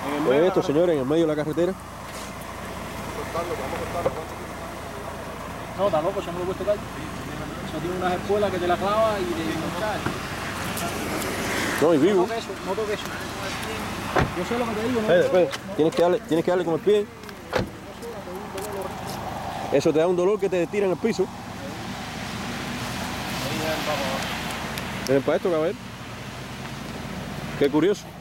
Esto, señores, en el medio de la carretera. No, está loco, yo me lo he puesto calle. Eso tiene unas espuelas que te la clava y te enganchas. No, y vivo. No toques eso. Yo sé lo que te digo, no Espera. Tienes que darle con el pie. Eso te da un dolor que te tira en el piso. Miren para esto, caballero. Qué curioso.